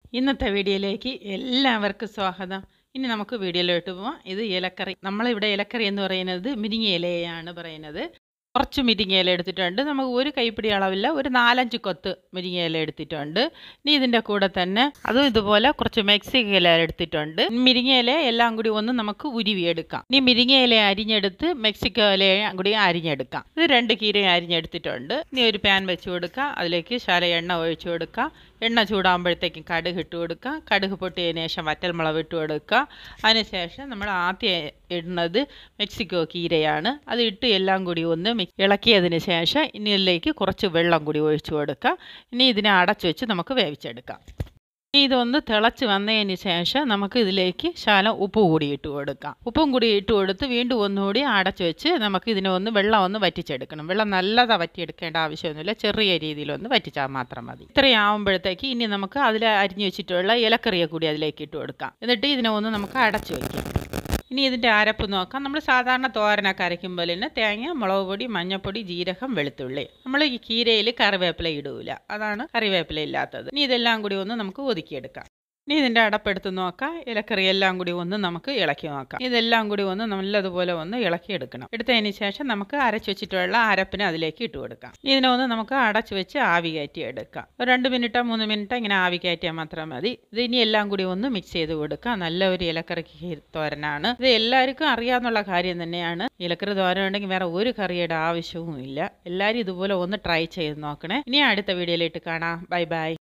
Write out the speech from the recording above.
ഇന്നത്തെ വീഡിയോയിലേക്ക് എല്ലാവർക്കും സ്വാഗതം. ഇനി നമുക്ക് വീഡിയോയിലോട്ട് പോവാം. ഇത് ഇലക്കറി. നമ്മളിവിടെ ഇലക്കറി എന്ന് പറയുന്നത് മുരിങ്ങ ഇലയാണ് പറയുന്നത്. കുറച്ച് മുരിങ്ങ ഇല എടുത്തിട്ടുണ്ട്. നമുക്ക് ഒരു കൈപ്പിടി അളവില്ല, ഒരു 4-5 കൊത്ത് മുരിങ്ങ ഇല എടുത്തിട്ടുണ്ട്. ഇനി ഇതിൻ്റെ കൂടെ തന്നെ അതും ഇതുപോലെ കുറച്ച് മെക്സിക്ക ഇല എടുത്തിട്ടുണ്ട്. മുരിങ്ങ ഇല എല്ലാം കൂടി ഒന്ന് നമുക്ക് ഉരുവിയെടുക്കാം. ഇനി മുരിങ്ങ ഇല അരിഞ്ഞെടുത്ത് മെക്സിക്ക ഇലയും കൂടി അരിഞ്ഞെടുക്കാം. ഇത് 2 കീരയും അരിഞ്ഞെടുത്തിട്ടുണ്ട്. ഇനി ഒരു പാൻ വെച്ച് കൊടുക്കുക. അതിലേക്ക് ശകലം എണ്ണ ഒഴിച്ചു കൊടുക്കുക. എണ്ണ ചൂടാകുമ്പോഴത്തേക്കും കടുക് ഇട്ട് കൊടുക്കുക. കടുക് പൊട്ടിയതിന് ശേഷം വറ്റൽമുളക് ഇട്ട് കൊടുക്കുക. അതിനുശേഷം നമ്മൾ ആദ്യം ഇടുന്നത് മെക്സിക്കോ കീരയാണ്. അത് ഇട്ട് എല്ലാം കൂടി ഒന്ന് ഇളക്കിയതിന് ശേഷം ഇനി ഇതിലേക്ക് കുറച്ച് വെള്ളം കൂടി ഒഴിച്ചു കൊടുക്കുക. ഇനി ഇതിനെ അടച്ചു വെച്ച് നമുക്ക് വേവിച്ചെടുക്കാം. ഇനി ഇതൊന്ന് തിളച്ച് വന്നതിന് ശേഷം നമുക്ക് ഇതിലേക്ക് ശകലം ഉപ്പ് കൂടി ഇട്ട് കൊടുക്കാം. ഉപ്പും കൂടി ഇട്ട് കൊടുത്ത് വീണ്ടും ഒന്നുകൂടി അടച്ചു വെച്ച് നമുക്ക് ഇതിനെ വെള്ളം ഒന്ന് വറ്റിച്ചെടുക്കണം. വെള്ളം നല്ലതാ വറ്റിയെടുക്കേണ്ട ആവശ്യമൊന്നുമില്ല, ചെറിയ രീതിയിലൊന്ന് വറ്റിച്ചാൽ മാത്രം മതി. ഇത്രയും ആകുമ്പോഴത്തേക്ക് ഇനി നമുക്ക് അതിൽ അരിഞ്ഞു വെച്ചിട്ടുള്ള ഇലക്കറിയെ കൂടി അതിലേക്ക് ഇട്ട് കൊടുക്കാം. എന്നിട്ട് ഇതിനെ നമുക്ക് അടച്ചു വയ്ക്കാം. ഇനി ഇതിൻ്റെ അരപ്പ് നോക്കാം. നമ്മൾ സാധാരണ തോരനൊക്കെ അരയ്ക്കുമ്പോൾ തന്നെ തേങ്ങ, മുളക് പൊടി, മഞ്ഞൾപ്പൊടി, ജീരകം, വെളുത്തുള്ളി. നമ്മൾ ഈ കീരയിൽ കറിവേപ്പില ഇടൂല, അതാണ് കറിവേപ്പില ഇല്ലാത്തത്. ഇനി ഇതെല്ലാം കൂടി നമുക്ക് ഒതുക്കിയെടുക്കാം. ഇനി ഇതിൻ്റെ അടപ്പെടുത്ത് നോക്കാം. ഇലക്കറി എല്ലാം കൂടി നമുക്ക് ഇളക്കി നോക്കാം. ഇതെല്ലാം കൂടി നല്ലതുപോലെ ഇളക്കിയെടുക്കണം. എടുത്തതിന് ശേഷം നമുക്ക് അരച്ചു വെച്ചിട്ടുള്ള അരപ്പിനെ അതിലേക്ക് ഇട്ട് കൊടുക്കാം. ഇതിനെ നമുക്ക് അടച്ചു വെച്ച് ആവി കയറ്റി എടുക്കാം. ഒരു 2 മിനിറ്റോ 3 മിനിറ്റോ ഇങ്ങനെ ആവി കയറ്റിയാൽ മാത്രം മതി. ഇത് ഇനി എല്ലാം കൂടി മിക്സ് ചെയ്ത് കൊടുക്കാം. നല്ല ഒരു ഇലക്കറി തോരനാണ്. ഇത് എല്ലാവർക്കും അറിയാവുന്ന കാര്യം തന്നെയാണ്. ഇലക്കറി തോരൻ ഉണ്ടെങ്കിൽ വേറെ ഒരു കറിയുടെ ആവശ്യവും ഇല്ല. എല്ലാവരും ഇതുപോലെ ട്രൈ ചെയ്ത് നോക്കണേ. ഇനി അടുത്ത വീഡിയോയിലിട്ട് കാണാം. Bye by.